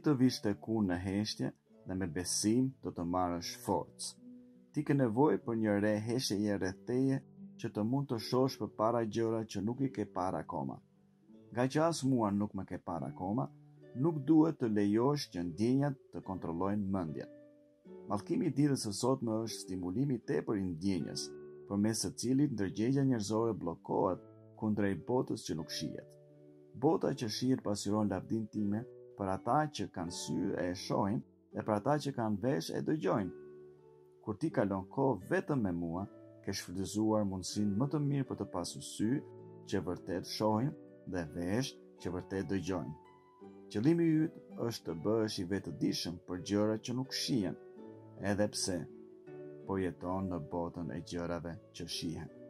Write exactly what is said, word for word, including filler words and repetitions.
të vish të ku në heshtje dhe me besim do të marrësh forcë. Ti ke nevojë për një re heshjeje rreth teje që të mund të shohësh përpara gjëra që nuk i ke parë akoma. Nga që as mua nuk më ke parë akoma, nuk duhet të lejosh që ndjenjat të kontrollojnë mendjen. Mallkimi i ditës së sotme është stimulimi i tepër i ndjenjës, përmes së cilit ndërgjegja njerëzore bllokohet kundrejt botës që nuk shihet. Bota që shihet pasqyron lavdin time për ata që kanë sy e e shohin dhe për ata që kanë vesh e dëgjojnë. Kur ti kalon kohë vetëm me mua, ke shfrytëzuar mundësinë më të mirë për të pasur sy që vërtet shohin dhe vesh që vërtet dëgjojnë. Qëllimi yt është të bëhesh i vetëdijshëm për gjëra që nuk shihen, edhe pse po jeton në botën e gjërave që shihen.